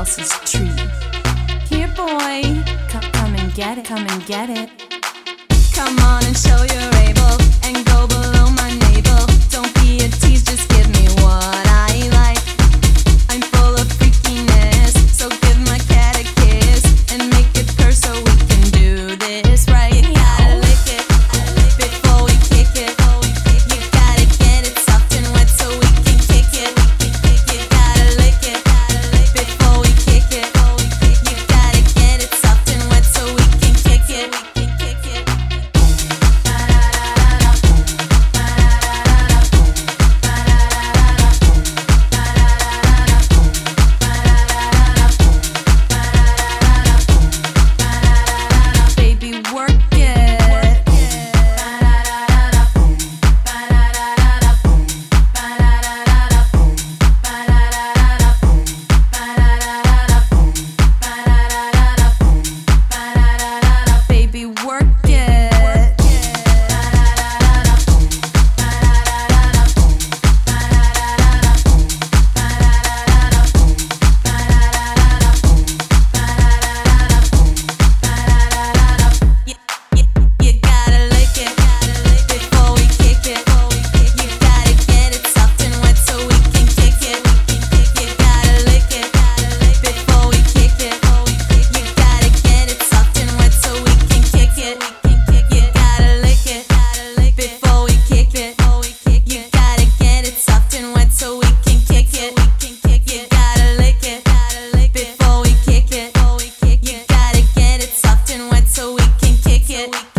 else's treat. Here, boy, come and get it, come and get it. Come on and show you're able, and go below my navel. Don't be a tease, just give me what I like. I'm full of freakiness, so give my cat a kiss and make it purr so we can do this right. You gotta lick it before we kick it. You gotta get it soft and wet so we can kick it. You gotta lick it before we kick it. You gotta get it soft and wet so we can kick it. Baby, work it. Baby, work it. You gotta lick it before we kick it. You gotta get it soft and wet so we can kick it. You gotta lick it before we kick it. You gotta get it soft and wet so we can kick it. You gotta lick it before we kick it. You gotta get it soft and wet so we can kick it. You gotta lick it before we kick it. You gotta get it soft and wet so we can kick it.